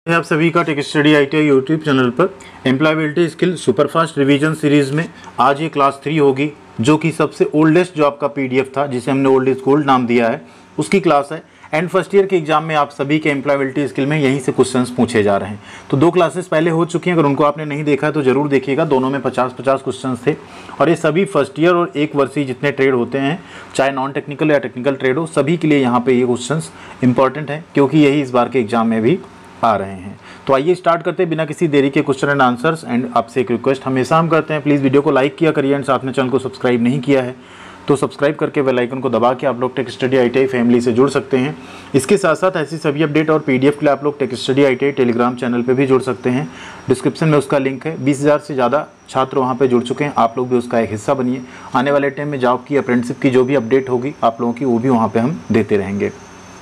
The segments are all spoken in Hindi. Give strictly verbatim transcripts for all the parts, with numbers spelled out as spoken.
आप सभी का tech study I T I YouTube channel पर employability skill superfast revision series में आज ये क्लास थ्री होगी, जो कि सबसे ओल्डेस्ट जो आपका पीडीएफ था, जिसे हमने ओल्ड इज गोल्ड नाम दिया है, उसकी क्लास है। एंड फर्स्ट ईयर के एग्जाम में आप सभी के एम्प्लॉयबिलिटी स्किल में यहीं से क्वेश्चंस पूछे जा रहे हैं। तो दो क्लासेस पहले हो चुकी हैं, अगर उनको आपने नहीं देखा तो जरूर देखिएगा। दोनों में पचास पचास क्वेश्चंस थे और ये सभी फर्स्ट ईयर और एक वर्षीय जितने ट्रेड होते हैं, चाहे नॉन टेक्निकल या टेक्निकल ट्रेड हो, सभी के लिए यहाँ पे ये क्वेश्चंस इंपॉर्टेंट है, क्योंकि यही इस बार के एग्जाम में भी आ रहे हैं। तो आइए स्टार्ट करते हैं बिना किसी देरी के क्वेश्चन एंड आंसर्स। एंड आपसे एक रिक्वेस्ट हमेशा हम करते हैं, प्लीज़ वीडियो को लाइक किया करिए एंड साथ में चैनल को सब्सक्राइब नहीं किया है तो सब्सक्राइब करके बेल आइकन को दबा के आप लोग tech study I T I family से जुड़ सकते हैं। इसके साथ साथ ऐसी सभी अपडेट और पीडीएफ के लिए आप लोग tech study I T I Telegram channel पे भी जुड़ सकते हैं। डिस्क्रिप्शन में उसका लिंक है। बीस हज़ार से ज़्यादा छात्र वहाँ पे जुड़ चुके हैं, आप लोग भी उसका एक हिस्सा बनिए। आने वाले टाइम में जॉब की, अप्रेंटिसशिप की जो भी अपडेट होगी आप लोगों की, वो भी वहाँ पर हम देते रहेंगे।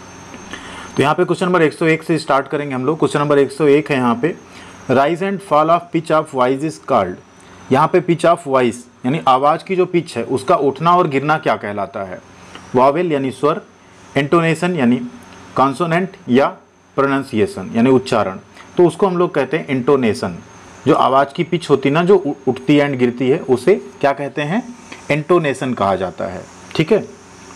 तो यहाँ पे क्वेश्चन नंबर एक सौ एक से स्टार्ट करेंगे हम लोग। क्वेश्चन नंबर एक सौ एक है यहाँ पे, rise and fall of pitch of voice is called. यहाँ पे पिच ऑफ वॉइस यानी आवाज़ की जो पिच है उसका उठना और गिरना क्या कहलाता है? वॉवेल यानी स्वर, इंटोनेशन यानी कॉन्सोनेंट, या प्रोनाउंसिएशन यानी उच्चारण। तो उसको हम लोग कहते हैं इंटोनेशन। जो आवाज़ की पिच होती ना, जो उठती एंड गिरती है, उसे क्या कहते हैं? इंटोनेशन कहा जाता है। ठीक है।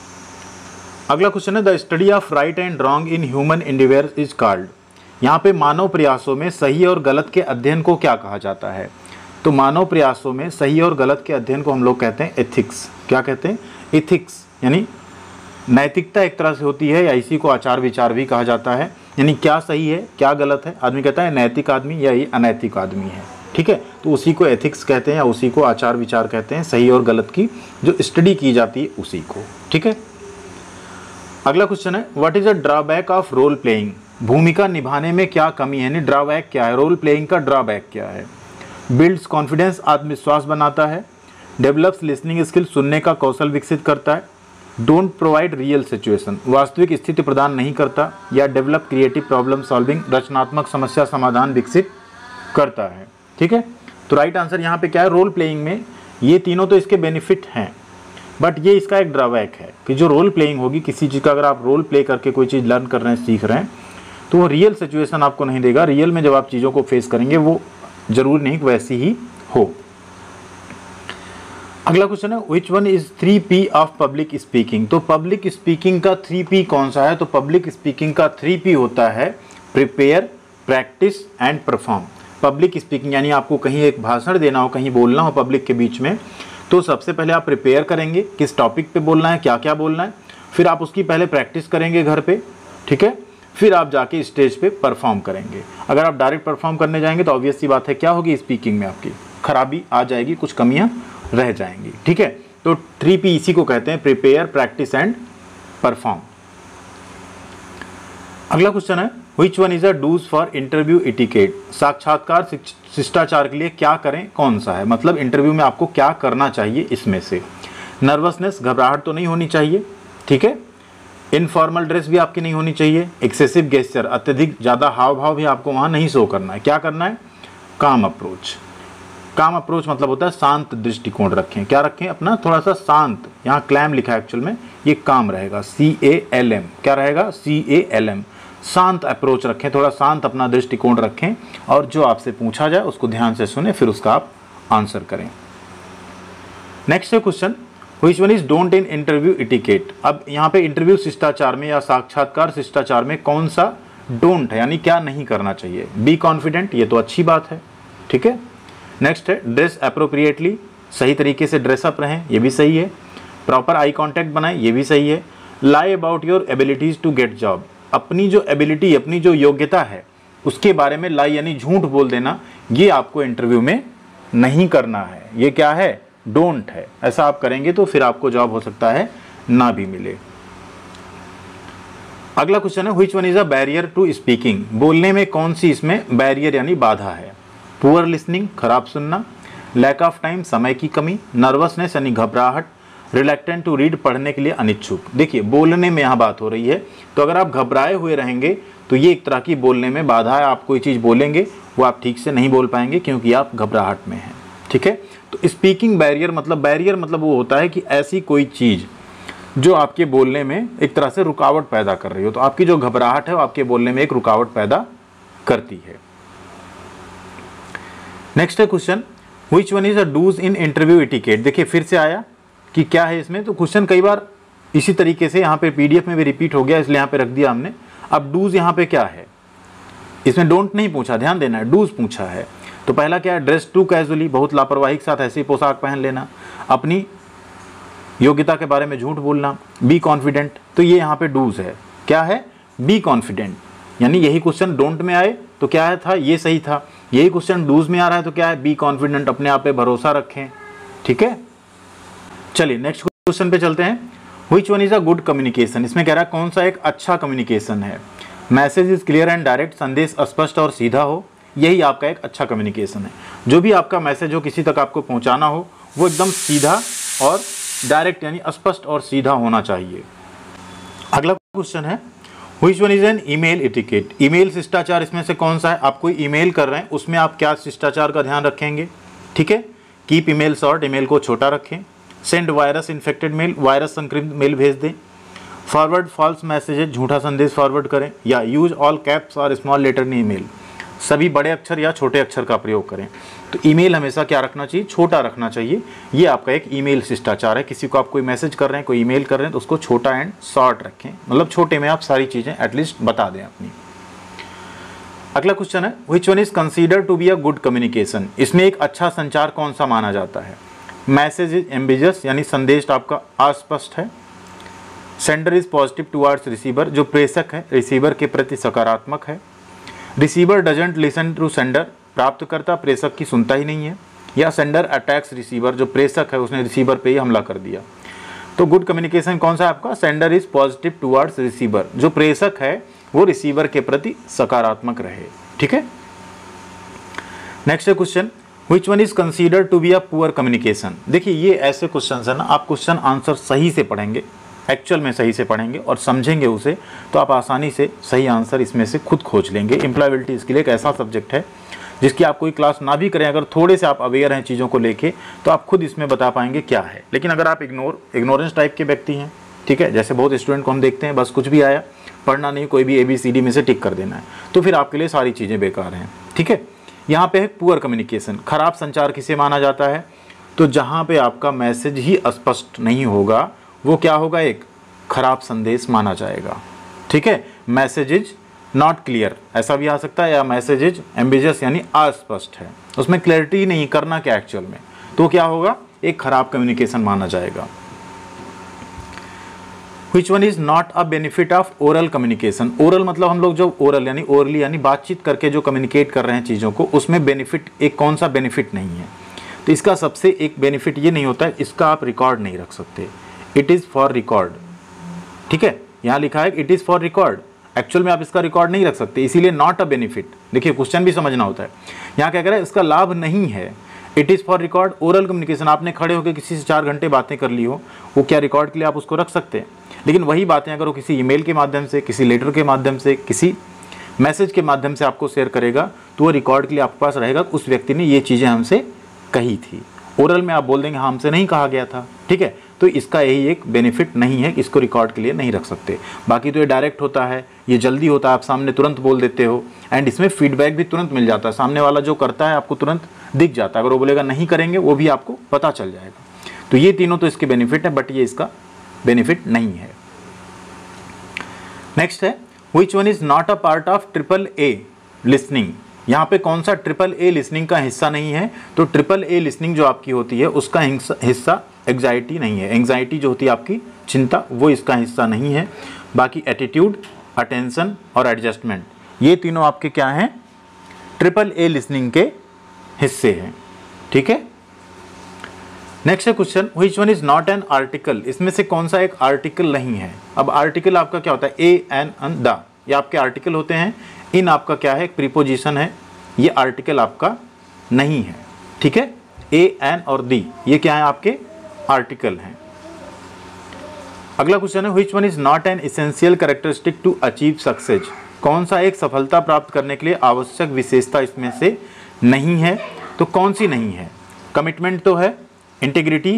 अगला क्वेश्चन है, the study of right and wrong in human endeavour is called. यहाँ पे मानव प्रयासों में सही और गलत के अध्ययन को क्या कहा जाता है? तो मानव प्रयासों में सही और गलत के अध्ययन को हम लोग कहते हैं एथिक्स। क्या कहते हैं? एथिक्स यानी नैतिकता एक तरह से होती है, या इसी को आचार विचार भी कहा जाता है। यानी क्या सही है क्या गलत है, आदमी कहता है नैतिक आदमी या ये अनैतिक आदमी है। ठीक है, तो उसी को एथिक्स कहते हैं या उसी को आचार विचार कहते हैं। सही और गलत की जो स्टडी की जाती है उसी को। ठीक है। अगला क्वेश्चन है, what is a drawback of role playing. भूमिका निभाने में क्या कमी है, यानी ड्रॉबैक क्या है, रोल प्लेइंग का ड्रॉबैक क्या है? बिल्ड्स कॉन्फिडेंस, आत्मविश्वास बनाता है। डेवलप्स लिसनिंग स्किल, सुनने का कौशल विकसित करता है। डोंट प्रोवाइड रियल सिचुएशन, वास्तविक स्थिति प्रदान नहीं करता। या डेवलप क्रिएटिव प्रॉब्लम सॉल्विंग, रचनात्मक समस्या समाधान विकसित करता है। ठीक है, तो राइट आंसर यहाँ पे क्या है? रोल प्लेइंग में ये तीनों तो इसके बेनिफिट हैं, बट ये इसका एक ड्रॉबैक है कि जो रोल प्लेइंग होगी किसी चीज़ का, अगर आप रोल प्ले करके कोई चीज़ लर्न कर रहे हैं, सीख रहे हैं, तो वो रियल सिचुएशन आपको नहीं देगा। रियल में जब आप चीज़ों को फेस करेंगे वो जरूरी नहीं वैसी ही हो। अगला क्वेश्चन है, which one is three P of public speaking. तो पब्लिक स्पीकिंग का थ्री पी कौन सा है? तो पब्लिक स्पीकिंग का थ्री पी होता है prepare, practice and perform. Public speaking यानी आपको कहीं एक भाषण देना हो, कहीं बोलना हो पब्लिक के बीच में, तो सबसे पहले आप प्रिपेयर करेंगे, किस टॉपिक पे बोलना है, क्या क्या बोलना है। फिर आप उसकी पहले प्रैक्टिस करेंगे घर पे। ठीक है, फिर आप जाके स्टेज पे परफॉर्म करेंगे। अगर आप डायरेक्ट परफॉर्म करने जाएंगे तो ऑब्वियस सी बात है, क्या होगी? स्पीकिंग में आपकी खराबी आ जाएगी, कुछ कमियां रह जाएंगी। ठीक है, तो थ्री पी इसी को कहते हैं, प्रिपेयर, प्रैक्टिस एंड परफॉर्म। अगला क्वेश्चन है, which one is a do's for interview etiquette. साक्षात्कार शिष्टाचार के लिए क्या करें, कौन सा है? मतलब इंटरव्यू में आपको क्या करना चाहिए इसमें से? नर्वसनेस, घबराहट तो नहीं होनी चाहिए। ठीक है, इनफॉर्मल ड्रेस भी आपकी नहीं होनी चाहिए। एक्सेसिव गेस्चर, अत्यधिक ज़्यादा हाव भाव भी आपको वहाँ नहीं शो करना है। क्या करना है? काम अप्रोच। काम अप्रोच मतलब होता है शांत दृष्टिकोण रखें। क्या रखें? अपना थोड़ा सा शांत, यहाँ क्लैम लिखा है एक्चुअल में, ये काम रहेगा, सी ए एल एम। क्या रहेगा? C A L M. शांत अप्रोच रखें, थोड़ा शांत अपना दृष्टिकोण रखें, और जो आपसे पूछा जाए उसको ध्यान से सुने, फिर उसका आप आंसर करें। नेक्स्ट है question, which one is don't in interview etiquette. अब यहाँ पे इंटरव्यू शिष्टाचार में या साक्षात्कार शिष्टाचार में कौन सा डोंट है, यानी क्या नहीं करना चाहिए? बी कॉन्फिडेंट, ये तो अच्छी बात है। ठीक है। नेक्स्ट है, ड्रेस अप्रोप्रिएटली, सही तरीके से ड्रेसअप रहें, ये भी सही है। प्रॉपर आई कॉन्टैक्ट बनाएं, ये भी सही है। Lie about your abilities to get job, अपनी जो एबिलिटी, अपनी जो योग्यता है उसके बारे में लाई यानी झूठ बोल देना, ये आपको इंटरव्यू में नहीं करना है। ये क्या है? डोंट है। ऐसा आप करेंगे तो फिर आपको जॉब हो सकता है ना भी मिले। अगला क्वेश्चन है, which one is a barrier to speaking. बोलने में कौन सी इसमें बैरियर यानी बाधा है? पुअर लिसनिंग, खराब सुनना। लैक ऑफ टाइम, समय की कमी। नर्वसनेस यानी घबराहट। रिलैक्टेंट टू रीड, पढ़ने के लिए अनिच्छुक। देखिए, बोलने में यहाँ बात हो रही है, तो अगर आप घबराए हुए रहेंगे तो ये एक तरह की बोलने में बाधा है। आप कोई चीज़ बोलेंगे वो आप ठीक से नहीं बोल पाएंगे क्योंकि आप घबराहट में हैं। ठीक है, तो स्पीकिंग बैरियर मतलब बैरियर मतलब वो होता है कि ऐसी कोई चीज़ जो आपके बोलने में एक तरह से रुकावट पैदा कर रही हो। तो आपकी जो घबराहट है वो आपके बोलने में एक रुकावट पैदा करती है। नेक्स्ट है question, which one is a do's in interview etiquette. देखिए फिर से आया कि क्या है इसमें, तो क्वेश्चन कई बार इसी तरीके से यहाँ पे पीडीएफ में भी रिपीट हो गया, इसलिए यहाँ पे रख दिया हमने। अब डूज यहाँ पे क्या है, इसमें डोंट नहीं पूछा, ध्यान देना है, डूज पूछा है। तो पहला क्या है, ड्रेस टू कैजुअली, बहुत लापरवाही के साथ ऐसी पोशाक पहन लेना, अपनी योग्यता के बारे में झूठ बोलना, बी कॉन्फिडेंट। तो ये यहाँ पे डूज है, क्या है, बी कॉन्फिडेंट। यानी यही क्वेश्चन डोंट में आए तो क्या है था, ये सही था। यही क्वेश्चन डूज में आ रहा है तो क्या है, बी कॉन्फिडेंट, अपने आप पे भरोसा रखें। ठीक है, चलिए नेक्स्ट क्वेश्चन पे चलते हैं। Which one is a good communication. इसमें कह रहा है कौन सा एक अच्छा कम्युनिकेशन है। Message is clear and direct, संदेश स्पष्ट और सीधा हो, यही आपका एक अच्छा कम्युनिकेशन है। जो भी आपका मैसेज हो किसी तक आपको पहुंचाना हो वो एकदम सीधा और डायरेक्ट यानी स्पष्ट और सीधा होना चाहिए। अगला क्वेश्चन है, which one is an email etiquette. Email शिष्टाचार इसमें से कौन सा है। आप कोई ईमेल कर रहे हैं उसमें आप क्या शिष्टाचार का ध्यान रखेंगे। ठीक है, कीप ईमेल शॉर्ट, ईमेल को छोटा रखें। सेंड वायरस इन्फेक्टेड मेल, वायरस संक्रमित मेल भेज दें। फॉरवर्ड फॉल्स मैसेजेज, झूठा संदेश फॉरवर्ड करें। या यूज ऑल कैप्स और स्मॉल लेटर इन ईमेल, सभी बड़े अक्षर या छोटे अक्षर का प्रयोग करें। तो ईमेल हमेशा क्या रखना चाहिए, छोटा रखना चाहिए। ये आपका एक ईमेल शिष्टाचार है। किसी को आप कोई मैसेज कर रहे हैं, कोई ईमेल कर रहे हैं तो उसको छोटा एंड शॉर्ट रखें, मतलब छोटे में आप सारी चीज़ें एटलीस्ट बता दें अपनी। अगला क्वेश्चन है, which one is consider to be a good communication. इसमें एक अच्छा संचार कौन सा माना जाता है। मैसेज इज एम्बिगस, यानी संदेश आपका अस्पष्ट है। Sender is positive towards receiver, जो प्रेषक है रिसीवर के प्रति सकारात्मक है। Receiver doesn't listen to sender, प्राप्तकर्ता प्रेषक की सुनता ही नहीं है। या सेंडर अटैक्स रिसीवर, जो प्रेषक है उसने रिसीवर पे ही हमला कर दिया। तो गुड कम्युनिकेशन कौन सा है आपका, sender is positive towards receiver, जो प्रेषक है वो रिसीवर के प्रति सकारात्मक रहे। ठीक है, नेक्स्ट है question, which one is consider to be a poor communication. देखिए ये ऐसे क्वेश्चन है ना, आप क्वेश्चन आंसर सही से पढ़ेंगे, एक्चुअल में सही से पढ़ेंगे और समझेंगे उसे, तो आप आसानी से सही आंसर इसमें से खुद खोज लेंगे। एम्प्लॉयबिलिटी इसके लिए एक ऐसा सब्जेक्ट है जिसकी आप कोई क्लास ना भी करें, अगर थोड़े से आप अवेयर हैं चीज़ों को लेके तो आप खुद इसमें बता पाएंगे क्या है। लेकिन अगर आप इग्नोर इग्नोरेंस टाइप के व्यक्ति हैं, ठीक है, जैसे बहुत स्टूडेंट को हम देखते हैं, बस कुछ भी आया पढ़ना नहीं, कोई भी ए बी सी डी में से टिक कर देना है, तो फिर आपके लिए सारी चीज़ें बेकार हैं। ठीक है, यहाँ पे है पुअर कम्युनिकेशन। खराब संचार किसे माना जाता है, तो जहाँ पे आपका मैसेज ही स्पष्ट नहीं होगा वो क्या होगा, एक खराब संदेश माना जाएगा। ठीक है, मैसेज इज नॉट क्लियर ऐसा भी आ सकता है, या मैसेज इज एम्बिगस यानी अस्पष्ट है, उसमें क्लैरिटी नहीं करना क्या एक्चुअल में, तो क्या होगा, एक खराब कम्युनिकेशन माना जाएगा। Which one is not a benefit of oral communication. Oral मतलब हम लोग जो ओरल यानी ओरली यानी बातचीत करके जो कम्युनिकेट कर रहे हैं चीज़ों को, उसमें बेनिफिट एक कौन सा बेनिफिट नहीं है। तो इसका सबसे एक बेनिफिट ये नहीं होता है, इसका आप रिकॉर्ड नहीं रख सकते, इट इज़ फॉर रिकॉर्ड। ठीक है, यहाँ लिखा है it is for record, actual में आप इसका रिकॉर्ड नहीं रख सकते, इसीलिए नॉट अ बेनिफिट। देखिए क्वेश्चन भी समझना होता है, यहाँ क्या कह रहा है, इसका लाभ नहीं है, it is for record. Oral communication, आपने खड़े होकर किसी से चार घंटे बातें कर ली हो, वो क्या रिकॉर्ड के लिए आप उसको रख सकते हैं। लेकिन वही बातें अगर वो किसी ईमेल के माध्यम से, किसी लेटर के माध्यम से, किसी मैसेज के माध्यम से आपको शेयर करेगा, तो वो रिकॉर्ड के लिए आपके पास रहेगा, उस व्यक्ति ने ये चीज़ें हमसे कही थी। ओरल में आप बोल देंगे हाँ हमसे नहीं कहा गया था। ठीक है, तो इसका यही एक बेनिफिट नहीं है, इसको रिकॉर्ड के लिए नहीं रख सकते। बाकी तो ये डायरेक्ट होता है, ये जल्दी होता है, आप सामने तुरंत बोल देते हो, एंड इसमें फीडबैक भी तुरंत मिल जाता है, सामने वाला जो करता है आपको तुरंत दिख जाता है, अगर वो बोलेगा नहीं करेंगे वो भी आपको पता चल जाएगा। तो ये तीनों तो इसके बेनिफिट है, बट ये इसका बेनिफिट नहीं है। नेक्स्ट है, which one is not a part of triple A listening. यहाँ पे कौन सा ट्रिपल ए लिसनिंग का हिस्सा नहीं है, तो ट्रिपल ए लिसनिंग जो आपकी होती है उसका हिस्सा एंग्जाइटी नहीं है। एंग्जाइटी जो होती है आपकी चिंता, वो इसका हिस्सा नहीं है। बाकी एटीट्यूड, अटेंशन और एडजस्टमेंट, ये तीनों आपके क्या हैं, ट्रिपल ए लिसनिंग के हिस्से हैं। ठीक है, नेक्स्ट है question, which one is not an article. इसमें से कौन सा एक आर्टिकल नहीं है। अब आर्टिकल आपका क्या होता है, ए एन अन द, ये आपके आर्टिकल होते हैं। इन आपका क्या है, प्रीपोजिशन है, ये आर्टिकल आपका नहीं है। ठीक है, ए एन और दी ये क्या है, आपके आर्टिकल हैं। अगला क्वेश्चन है, which one is not an essential characteristic to achieve success. कौन सा एक सफलता प्राप्त करने के लिए आवश्यक विशेषता इसमें से नहीं है, तो कौन सी नहीं है। कमिटमेंट तो है, इंटीग्रिटी,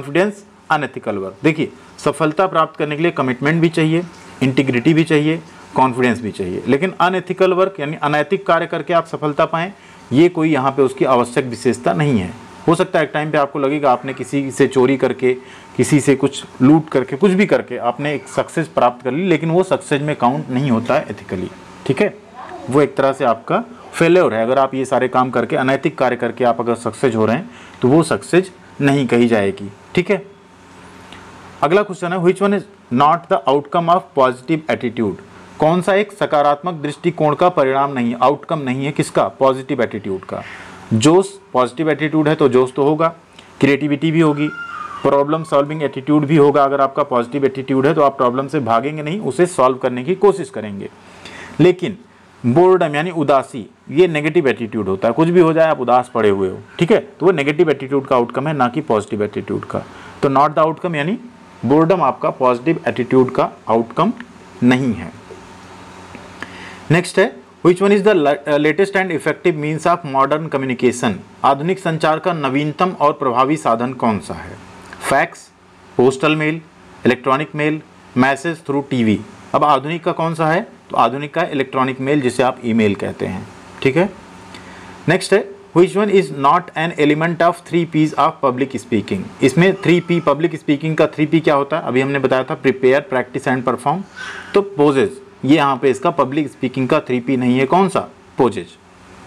कॉन्फिडेंस, अनएथिकल वर्क। देखिए सफलता प्राप्त करने के लिए कमिटमेंट भी चाहिए, इंटीग्रिटी भी चाहिए, कॉन्फिडेंस भी चाहिए। लेकिन अनएथिकल वर्क यानी अनैतिक कार्य करके आप सफलता पाएं, ये कोई यहाँ पे उसकी आवश्यक विशेषता नहीं है। हो सकता है एक टाइम पे आपको लगेगा आपने किसी से चोरी करके, किसी से कुछ लूट करके, कुछ भी करके आपने एक सक्सेस प्राप्त कर ली, लेकिन वो सक्सेस में काउंट नहीं होता है एथिकली, ठीक है। वो एक तरह से आपका फेल्योर है। अगर आप ये सारे काम करके, अनैतिक कार्य करके आप अगर सक्सेस हो रहे हैं तो वो सक्सेस नहीं कही जाएगी, ठीक है। अगला क्वेश्चन है, which one is not the outcome of positive attitude. कौन सा एक सकारात्मक दृष्टिकोण का परिणाम नहीं है, आउटकम नहीं है, किसका? पॉजिटिव एटीट्यूड का। जोश, पॉजिटिव एटीट्यूड है तो जोश तो होगा, क्रिएटिविटी भी होगी, प्रॉब्लम सॉल्विंग एटीट्यूड भी होगा। अगर आपका पॉजिटिव एटीट्यूड है तो आप प्रॉब्लम से भागेंगे नहीं, उसे सॉल्व करने की कोशिश करेंगे। लेकिन बोर्डम यानी उदासी, ये नेगेटिव एटीट्यूड होता है। कुछ भी हो जाए आप उदास पड़े हुए हो, ठीक है, तो वो नेगेटिव एटीट्यूड का आउटकम है, ना कि पॉजिटिव एटीट्यूड का। तो नॉट द आउटकम यानी बोर्डम आपका पॉजिटिव एटीट्यूड का आउटकम नहीं है। नेक्स्ट है, which one is the latest and effective means of modern communication. आधुनिक संचार का नवीनतम और प्रभावी साधन कौन सा है? Fax, postal mail, electronic mail, message through TV. अब आधुनिक का कौन सा है? तो आधुनिक का इलेक्ट्रॉनिक मेल, जिसे आप ईमेल कहते हैं, ठीक है। नेक्स्ट है, which one is not an element of three Ps of public speaking. इसमें थ्री पी, पब्लिक स्पीकिंग का थ्री पी क्या होता है? अभी हमने बताया था, प्रिपेयर, प्रैक्टिस एंड परफॉर्म। तो पोजेज, ये यहाँ पे इसका पब्लिक स्पीकिंग का थ्री पी नहीं है। कौन सा? पोजेज।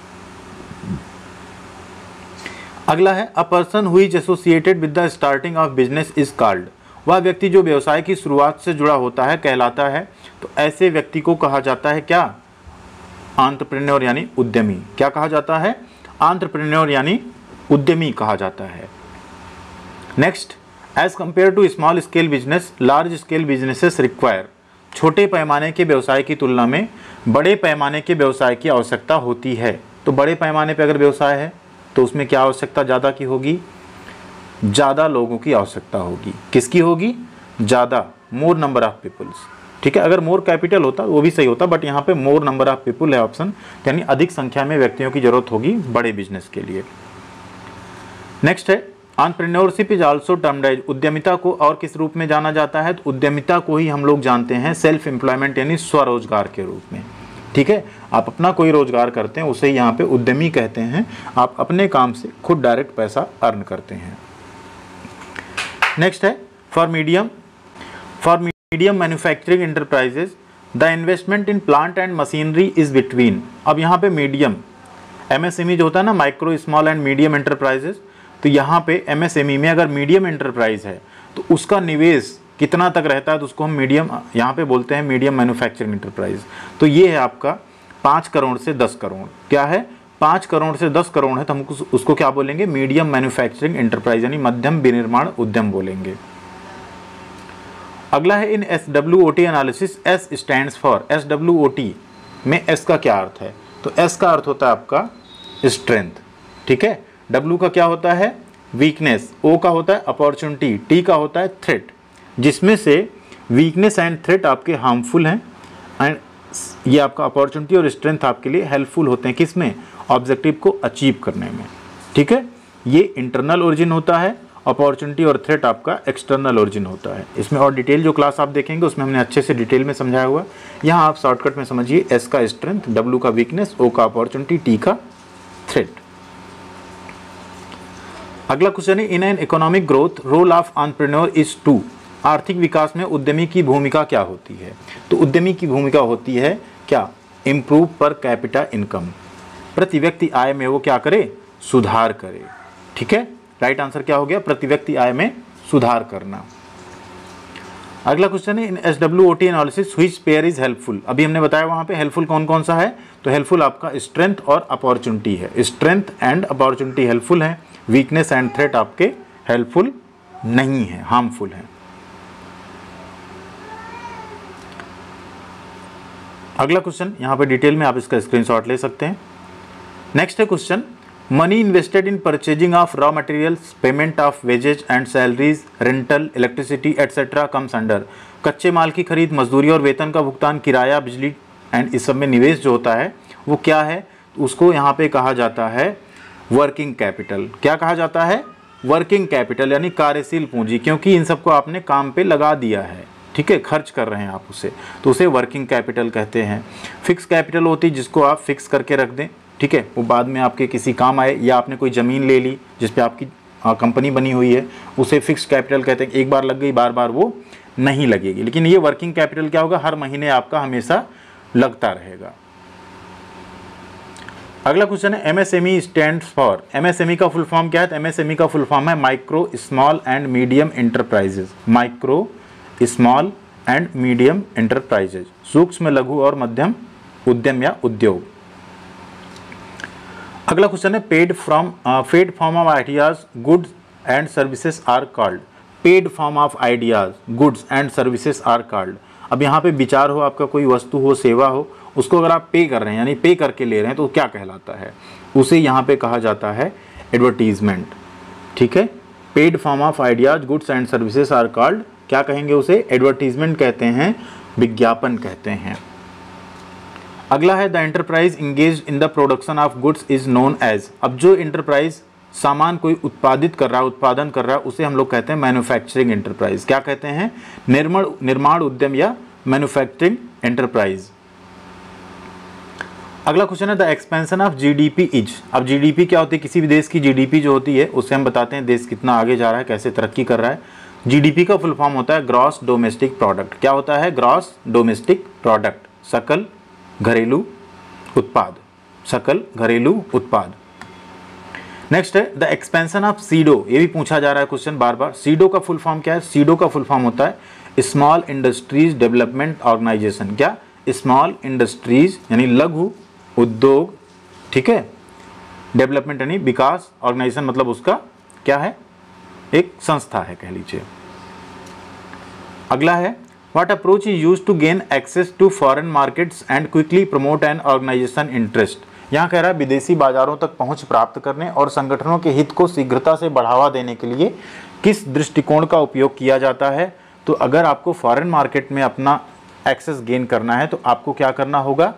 अगला है, a person who is associated with the starting of business is called. वह व्यक्ति जो व्यवसाय की शुरुआत से जुड़ा होता है कहलाता है। तो ऐसे व्यक्ति को कहा जाता है क्या? एंटरप्रेन्योर यानी उद्यमी। क्या कहा जाता है? एंटरप्रेन्योर यानी उद्यमी कहा जाता है। Next, as compare to small scale business large scale businesses require. छोटे पैमाने के व्यवसाय की तुलना में बड़े पैमाने के व्यवसाय की आवश्यकता होती है। तो बड़े पैमाने पर अगर व्यवसाय है तो उसमें क्या आवश्यकता ज़्यादा की होगी? ज़्यादा लोगों की आवश्यकता होगी। किसकी होगी? ज़्यादा, मोर नंबर ऑफ पीपल्स, ठीक है। अगर मोर कैपिटल होता वो भी सही होता, बट यहाँ पे मोर नंबर ऑफ पीपल है ऑप्शन, यानी अधिक संख्या में व्यक्तियों की जरूरत होगी बड़े बिजनेस के लिए। नेक्स्ट है, entrepreneurship is also termed as. उद्यमिता को और किस रूप में जाना जाता है? तो उद्यमिता को ही हम लोग जानते हैं सेल्फ एम्प्लॉयमेंट यानी स्वरोजगार के रूप में, ठीक है। आप अपना कोई रोजगार करते हैं उसे यहाँ पे उद्यमी कहते हैं। आप अपने काम से खुद डायरेक्ट पैसा अर्न करते हैं। नेक्स्ट है, for medium for medium manufacturing enterprises the investment in plant and machinery is between. अब यहाँ पे मीडियम, एमएसएमई जो होता है ना, micro small and medium enterprises, तो यहाँ पे एमएसएमई में अगर मीडियम एंटरप्राइज है तो उसका निवेश कितना तक रहता है? तो उसको हम मीडियम, यहाँ पे बोलते हैं मीडियम मैन्युफैक्चरिंग एंटरप्राइज। तो ये है आपका पाँच करोड़ से दस करोड़। क्या है? पाँच करोड़ से दस करोड़ है तो हम उसको क्या बोलेंगे? मीडियम मैन्युफैक्चरिंग एंटरप्राइज यानी मध्यम विनिर्माण उद्यम बोलेंगे। अगला है, in S W O T analysis S stands for. S W O T में एस का क्या अर्थ है? तो एस का अर्थ होता है आपका स्ट्रेंथ, ठीक है। डब्ल्यू का क्या होता है? वीकनेस। ओ का होता है अपॉर्चुनिटी। टी का होता है थ्रेट, जिसमें से वीकनेस एंड थ्रेट आपके हार्मफुल हैं एंड ये आपका अपॉर्चुनिटी और स्ट्रेंथ आपके लिए हेल्पफुल होते हैं। किसमें? ऑब्जेक्टिव को अचीव करने में, ठीक है। ये इंटरनल ओरिजिन होता है, अपॉर्चुनिटी और थ्रेट आपका एक्सटर्नल ओरिजिन होता है। इसमें और डिटेल जो क्लास आप देखेंगे उसमें हमने अच्छे से डिटेल में समझाया हुआ। यहाँ आप शॉर्टकट में समझिए, एस का स्ट्रेंथ, डब्ल्यू का वीकनेस, ओ का अपॉर्चुनिटी, टी का थ्रेट। अगला क्वेश्चन है, in an economic growth role of entrepreneur is to. आर्थिक विकास में उद्यमी की भूमिका क्या होती है? तो उद्यमी की भूमिका होती है क्या? Improve per capita income. प्रति व्यक्ति आय में वो क्या करे? सुधार करे, ठीक है। राइट आंसर क्या हो गया? प्रति व्यक्ति आय में सुधार करना। अगला क्वेश्चन है, in S W O T analysis which pair is helpful. अभी हमने बताया वहां पे हेल्पफुल कौन कौन सा है। तो हेल्पफुल आपका स्ट्रेंथ और अपॉर्चुनिटी है। स्ट्रेंथ एंड अपॉर्चुनिटी हेल्पफुल है, वीकनेस एंड थ्रेट आपके हेल्पफुल नहीं है, हार्मफुल है। अगला क्वेश्चन यहाँ पे डिटेल में आप इसका स्क्रीनशॉट ले सकते हैं। नेक्स्ट है question, money invested in purchasing of raw materials, payment of wages and salaries, rental, electricity etcetera comes under. कच्चे माल की खरीद, मजदूरी और वेतन का भुगतान, किराया, बिजली एंड इस सब में निवेश जो होता है वो क्या है? उसको यहाँ पे कहा जाता है वर्किंग कैपिटल। क्या कहा जाता है? वर्किंग कैपिटल यानी कार्यशील पूंजी, क्योंकि इन सबको आपने काम पे लगा दिया है, ठीक है, खर्च कर रहे हैं आप उसे, तो उसे वर्किंग कैपिटल कहते हैं। फिक्स कैपिटल होती है जिसको आप फिक्स करके रख दें, ठीक है, वो बाद में आपके किसी काम आए, या आपने कोई ज़मीन ले ली जिस पे आपकी कंपनी बनी हुई है, उसे फिक्स कैपिटल कहते हैं। एक बार लग गई, बार बार वो नहीं लगेगी। लेकिन ये वर्किंग कैपिटल क्या होगा, हर महीने आपका हमेशा लगता रहेगा। अगला क्वेश्चन है एमएसएमई स्टैंड्स फॉर, एमएसएमई का फुल फॉर्म क्या है? एमएसएमई का फुल फॉर्म है micro small and medium enterprises, micro small and medium enterprises, सूक्ष्म लघु और मध्यम उद्यम या उद्योग। अगला क्वेश्चन है paid from paid form of ideas goods and services are called, paid form of ideas goods and services are called. अब यहाँ पे विचार हो, आपका कोई वस्तु हो, सेवा हो, उसको अगर आप पे कर रहे हैं यानी पे करके ले रहे हैं तो क्या कहलाता है? उसे यहाँ पे कहा जाता है एडवर्टीजमेंट, ठीक है। Paid form of ideas goods and services are called, क्या कहेंगे उसे? एडवर्टीजमेंट कहते हैं, विज्ञापन कहते हैं। अगला है the enterprise engage in the production of goods is known as, अब जो एंटरप्राइज सामान कोई उत्पादित कर रहा है, उत्पादन कर रहा है, उसे हम लोग कहते हैं मैन्युफैक्चरिंग एंटरप्राइज। क्या कहते हैं? निर्माण निर्माण उद्यम या मैन्युफैक्चरिंग एंटरप्राइज। अगला क्वेश्चन है the expansion of GDP is, अब जीडीपी क्या होती है? किसी भी देश की जीडीपी जो होती है उससे हम बताते हैं देश कितना आगे जा रहा है, कैसे तरक्की कर रहा है। जीडीपी का फुल फॉर्म होता है ग्रॉस डोमेस्टिक प्रोडक्ट। क्या होता है? ग्रॉस डोमेस्टिक प्रोडक्ट, सकल घरेलू उत्पाद, सकल घरेलू उत्पाद। नेक्स्ट है द एक्सपेंशन ऑफ सीडो, ये भी पूछा जा रहा है क्वेश्चन बार बार। सीडो का फुल फॉर्म क्या है? सीडो का फुल फॉर्म होता है स्मॉल इंडस्ट्रीज डेवलपमेंट ऑर्गेनाइजेशन। क्या? स्मॉल इंडस्ट्रीज यानी लघु उद्योग, ठीक है, डेवलपमेंट यानी विकास, ऑर्गेनाइजेशन मतलब उसका क्या है? एक संस्था है कह लीजिए। अगला है what approach is used to gain access to foreign markets and quickly promote an organisation interest. यहाँ कह रहा है विदेशी बाजारों तक पहुँच प्राप्त करने और संगठनों के हित को शीघ्रता से बढ़ावा देने के लिए किस दृष्टिकोण का उपयोग किया जाता है? तो अगर आपको फॉरेन मार्केट में अपना एक्सेस गेन करना है तो आपको क्या करना होगा?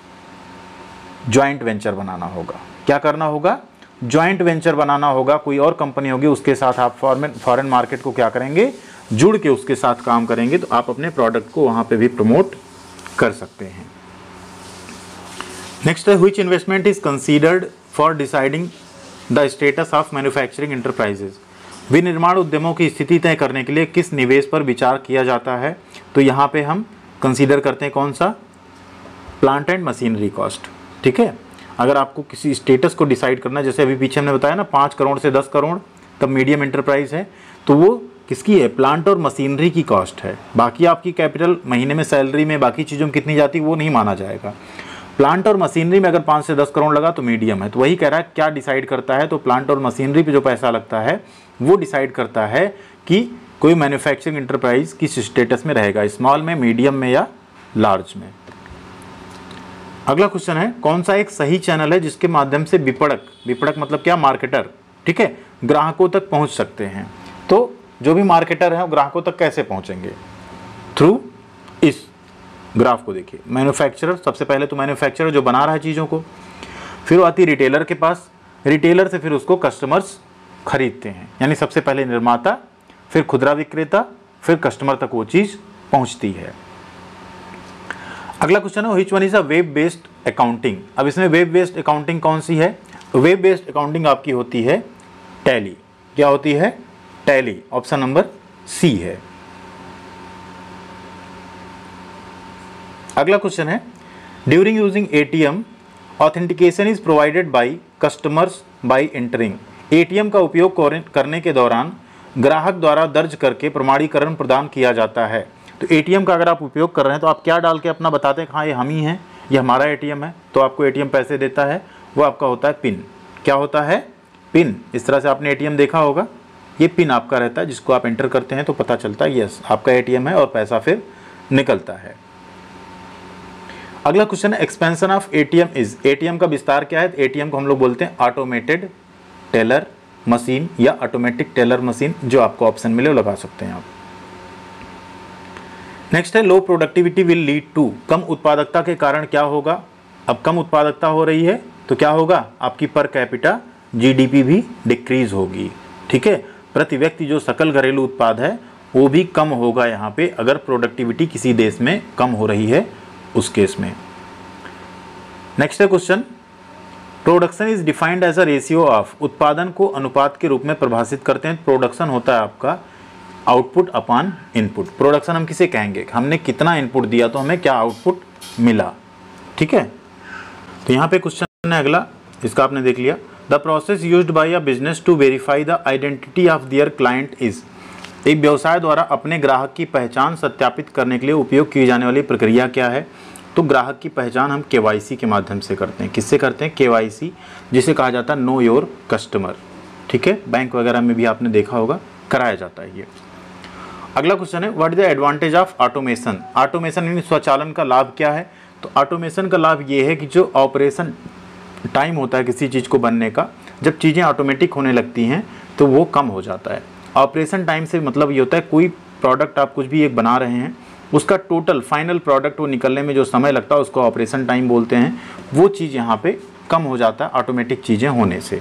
जॉइंट वेंचर बनाना होगा। क्या करना होगा? जॉइंट वेंचर बनाना होगा। कोई और कंपनी होगी उसके साथ आप फॉरेन फॉरेन मार्केट को क्या करेंगे? जुड़ के उसके साथ काम करेंगे तो आप अपने प्रोडक्ट को वहाँ पे भी प्रमोट कर सकते हैं। नेक्स्ट है which investment is considered for deciding the status of manufacturing enterprises, विनिर्माण उद्यमों की स्थिति तय करने के लिए किस निवेश पर विचार किया जाता है? तो यहाँ पे हम कंसीडर करते हैं कौन सा? प्लांट एंड मशीनरी कॉस्ट, ठीक है। अगर आपको किसी स्टेटस को डिसाइड करना है, जैसे अभी पीछे हमने बताया ना पाँच करोड़ से दस करोड़ तब मीडियम एंटरप्राइज है, तो वो किसकी है? प्लांट और मशीनरी की कॉस्ट है। बाकी आपकी कैपिटल महीने में सैलरी में बाकी चीज़ों में कितनी जाती है वो नहीं माना जाएगा। प्लांट और मशीनरी में अगर पाँच से दस करोड़ लगा तो मीडियम है। तो वही कह रहा है क्या डिसाइड करता है? तो प्लांट और मशीनरी पे जो पैसा लगता है वो डिसाइड करता है कि कोई मैन्युफैक्चरिंग एंटरप्राइज किस स्टेटस में रहेगा, स्मॉल में, मीडियम में या लार्ज में। अगला क्वेश्चन है कौन सा एक सही चैनल है जिसके माध्यम से विपणक, विपणक मतलब क्या? मार्केटर, ठीक है, ग्राहकों तक पहुंच सकते हैं। तो जो भी मार्केटर है वो ग्राहकों तक कैसे पहुंचेंगे? थ्रू इस ग्राफ को देखिए। मैन्युफैक्चरर, सबसे पहले तो मैन्युफैक्चरर जो बना रहा है चीज़ों को, फिर वो आती है रिटेलर के पास, रिटेलर से फिर उसको कस्टमर्स खरीदते हैं, यानी सबसे पहले निर्माता, फिर खुदरा विक्रेता, फिर कस्टमर तक वो चीज़ पहुंचती है। अगला क्वेश्चन है which one is a web based accounting. अब इसमें वेब बेस्ड अकाउंटिंग कौन सी है? वेब बेस्ड अकाउंटिंग आपकी होती है टैली। क्या होती है? टैली। ऑप्शन नंबर सी है। अगला क्वेश्चन है during using ATM authentication is provided by customers by entering. ATM का उपयोग करने के दौरान ग्राहक द्वारा दर्ज करके प्रमाणीकरण प्रदान किया जाता है। तो एटीएम का अगर आप उपयोग कर रहे हैं तो आप क्या डाल के अपना बताते हैं हाँ ये हम ही हैं, ये हमारा एटीएम है, तो आपको एटीएम पैसे देता है, वो आपका होता है पिन। क्या होता है? पिन। इस तरह से आपने एटीएम देखा होगा, ये पिन आपका रहता है जिसको आप एंटर करते हैं तो पता चलता है यस आपका एटीएम है और पैसा फिर निकलता है। अगला क्वेश्चन है expansion of ATM is. ATM का विस्तार क्या है? एटीएम को हम लोग बोलते हैं ऑटोमेटेड टेलर मशीन या ऑटोमेटिक टेलर मशीन, जो आपको ऑप्शन मिले वो लगा सकते हैं आप। नेक्स्ट है low productivity will lead to. कम उत्पादकता के कारण क्या होगा? अब कम उत्पादकता हो रही है तो क्या होगा? आपकी पर कैपिटा जीडीपी भी डिक्रीज होगी, ठीक है। प्रति व्यक्ति जो सकल घरेलू उत्पाद है वो भी कम होगा यहाँ पे अगर प्रोडक्टिविटी किसी देश में कम हो रही है उस केस में। नेक्स्ट है question, production is defined as a ratio of, उत्पादन को अनुपात के रूप में परिभाषित करते हैं। प्रोडक्शन होता है आपका आउटपुट अपॉन इनपुट। प्रोडक्शन हम किसे कहेंगे, हमने कितना इनपुट दिया तो हमें क्या आउटपुट मिला, ठीक है। तो यहाँ पे क्वेश्चन है अगला, इसका आपने देख लिया। The process used by a business to verify the identity of their client is, एक व्यवसाय द्वारा अपने ग्राहक की पहचान सत्यापित करने के लिए उपयोग की जाने वाली प्रक्रिया क्या है। तो ग्राहक की पहचान हम केवाईसी के माध्यम से करते हैं। किससे करते हैं, केवाईसी, जिसे कहा जाता है नो योर कस्टमर, ठीक है। बैंक वगैरह में भी आपने देखा होगा कराया जाता है ये। अगला क्वेश्चन है, what is the advantage of automation. Automation यानी स्वचालन का लाभ क्या है। तो ऑटोमेशन का लाभ ये है कि जो ऑपरेशन टाइम होता है किसी चीज़ को बनने का, जब चीज़ें ऑटोमेटिक होने लगती हैं तो वो कम हो जाता है। ऑपरेशन टाइम से मतलब ये होता है कोई प्रोडक्ट आप कुछ भी एक बना रहे हैं, उसका टोटल फाइनल प्रोडक्ट वो निकलने में जो समय लगता है उसको ऑपरेशन टाइम बोलते हैं। वो चीज़ यहाँ पे कम हो जाता है ऑटोमेटिक चीज़ें होने से।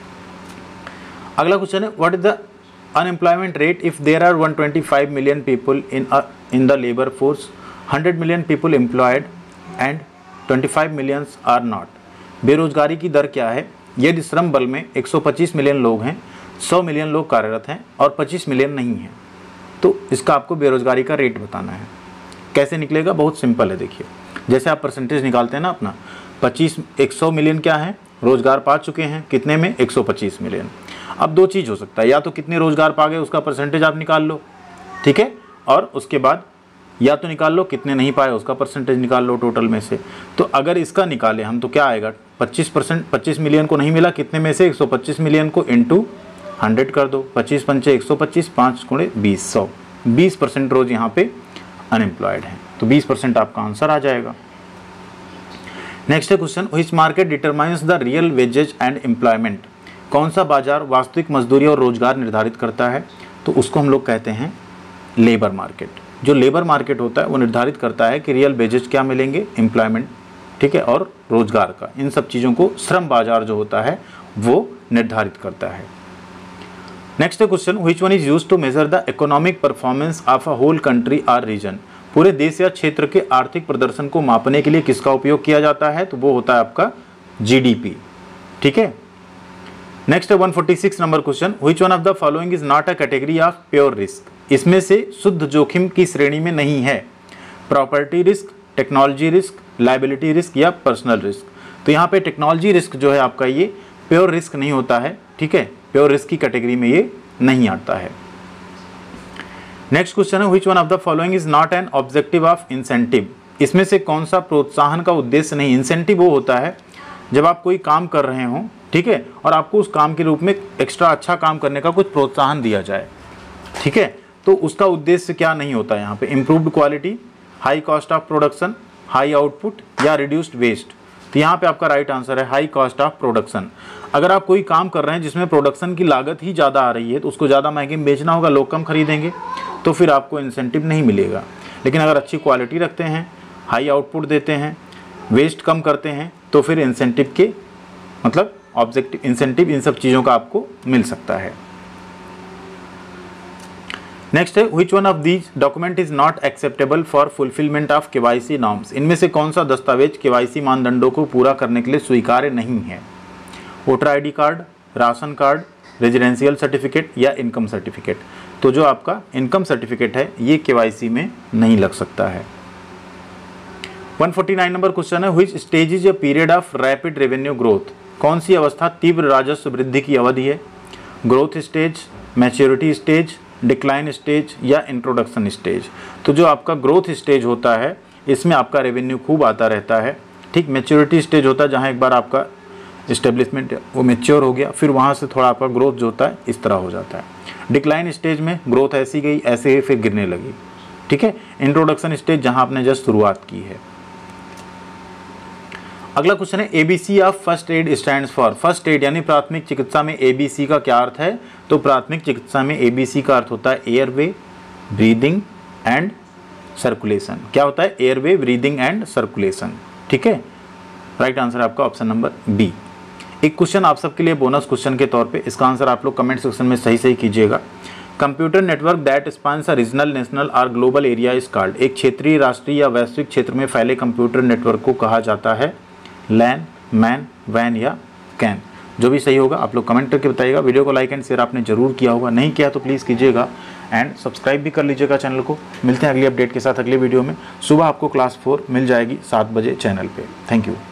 अगला क्वेश्चन है, what is the unemployment rate if there are one twenty five million people in in the labour force, hundred million people employed and twenty five millions are not. बेरोजगारी की दर क्या है यदि श्रम बल में एक सौ पच्चीस मिलियन लोग हैं, सौ मिलियन लोग कार्यरत हैं और पच्चीस मिलियन नहीं हैं, तो इसका आपको बेरोजगारी का रेट बताना है। कैसे निकलेगा, बहुत सिंपल है। देखिए जैसे आप परसेंटेज निकालते हैं ना अपना, पच्चीस एक सौ मिलियन क्या है, रोजगार पा चुके हैं, कितने में, एक सौ पच्चीस मिलियन। अब दो चीज़ हो सकता है, या तो कितने रोजगार पा गए उसका परसेंटेज आप निकाल लो, ठीक है, और उसके बाद या तो निकाल लो कितने नहीं पाए उसका परसेंटेज निकाल लो टोटल में से। तो अगर इसका निकालें हम तो क्या आएगा, पच्चीस परसेंट पच्चीस मिलियन को नहीं मिला, कितने में से, एक सौ पच्चीस मिलियन को इंटू हंड्रेड कर दो, पच्चीस पंचे एक सौ पच्चीस, पाँच गुणे बीस, सौ, बीस परसेंट रोज यहाँ पे अनएम्प्लॉयड हैं, तो बीस परसेंट आपका आंसर आ जाएगा। नेक्स्ट है question, which market determines the real wages and employment. कौन सा बाजार वास्तविक मजदूरी और रोजगार निर्धारित करता है। तो उसको हम लोग कहते हैं लेबर मार्केट। जो लेबर मार्केट होता है वो निर्धारित करता है कि रियल वेजेज क्या मिलेंगे, एम्प्लॉयमेंट, ठीक है, और रोजगार का, इन सब चीज़ों को श्रम बाजार जो होता है वो निर्धारित करता है। Next question, which one is used to measure the economic performance of a whole country और रीजन। पूरे देश या क्षेत्र के आर्थिक प्रदर्शन को मापने के लिए किसका उपयोग किया जाता है। तो वो होता है आपका जीडीपी, ठीक है। नेक्स्ट है one forty six number question, which one of the following is not a category of pure risk. इसमें से शुद्ध जोखिम की श्रेणी में नहीं है। Property risk, technology risk, liability risk या पर्सनल रिस्क। तो यहाँ पे टेक्नोलॉजी रिस्क जो है आपका ये प्योर रिस्क नहीं होता है, ठीक है, प्योर रिस्क की कैटेगरी में ये नहीं आता है। नेक्स्ट क्वेश्चन है, which one of the following is not an objective of incentive. इसमें से कौन सा प्रोत्साहन का उद्देश्य नहीं। इंसेंटिव वो होता है जब आप कोई काम कर रहे हो, ठीक है, और आपको उस काम के रूप में एक्स्ट्रा अच्छा काम करने का कुछ प्रोत्साहन दिया जाए, ठीक है, तो उसका उद्देश्य क्या नहीं होता है यहाँ पे, improved quality, high cost of production, high output या रिड्यूस्ड वेस्ट। तो यहाँ पे आपका राइट आंसर है हाई कॉस्ट ऑफ प्रोडक्शन। अगर आप कोई काम कर रहे हैं जिसमें प्रोडक्शन की लागत ही ज़्यादा आ रही है तो उसको ज़्यादा महंगे में बेचना होगा, लोग कम खरीदेंगे, तो फिर आपको इंसेंटिव नहीं मिलेगा। लेकिन अगर अच्छी क्वालिटी रखते हैं, हाई आउटपुट देते हैं, वेस्ट कम करते हैं, तो फिर इंसेंटिव के मतलब ऑब्जेक्टिव इंसेंटिव इन सब चीज़ों का आपको मिल सकता है। नेक्स्ट है, which one of these document is not acceptable for fulfilment of KYC norms. इनमें से कौन सा दस्तावेज केवाईसी मानदंडों को पूरा करने के लिए स्वीकार्य नहीं है। Voter ID card, ration card, residential certificate या इनकम सर्टिफिकेट। तो जो आपका इनकम सर्टिफिकेट है ये केवाईसी में नहीं लग सकता है। One forty nine number question है, which stage is a period of rapid revenue growth. कौन सी अवस्था तीव्र राजस्व वृद्धि की अवधि है। Growth stage, maturity stage, decline stage या इंट्रोडक्शन स्टेज। तो जो आपका ग्रोथ स्टेज होता है इसमें आपका रेवेन्यू खूब आता रहता है, ठीक। मैच्योरिटी स्टेज होता है जहाँ एक बार आपका इस्टेब्लिशमेंट वो मैच्योर हो गया, फिर वहाँ से थोड़ा आपका ग्रोथ जो होता है इस तरह हो जाता है। डिक्लाइन स्टेज में ग्रोथ ऐसी गई ऐसे ही फिर गिरने लगी, ठीक है। इंट्रोडक्शन स्टेज जहाँ आपने जस्ट शुरुआत की है। अगला क्वेश्चन है, ABC of first aid stands for. First aid यानी प्राथमिक चिकित्सा में एबीसी का क्या अर्थ है। तो प्राथमिक चिकित्सा में एबीसी का अर्थ होता है एयरवे, ब्रीदिंग एंड सर्कुलेशन। क्या होता है, एयरवे, ब्रीदिंग एंड सर्कुलेशन, ठीक है। राइट आंसर आपका ऑप्शन नंबर बी। एक क्वेश्चन आप सबके लिए बोनस क्वेश्चन के तौर पे, इसका आंसर आप लोग कमेंट सेक्शन में सही सही कीजिएगा। Computer network that spans a regional, national और ग्लोबल एरिया इज कॉल्ड। एक क्षेत्रीय, राष्ट्रीय या वैश्विक क्षेत्र में फैले कंप्यूटर नेटवर्क को कहा जाता है लैन, मैन, वैन या कैन। जो भी सही होगा आप लोग कमेंट करके बताइएगा। वीडियो को लाइक एंड शेयर आपने जरूर किया होगा, नहीं किया तो प्लीज़ कीजिएगा एंड सब्सक्राइब भी कर लीजिएगा चैनल को। मिलते हैं अगली अपडेट के साथ अगले वीडियो में। सुबह आपको क्लास फोर मिल जाएगी सात बजे चैनल पे। Thank you.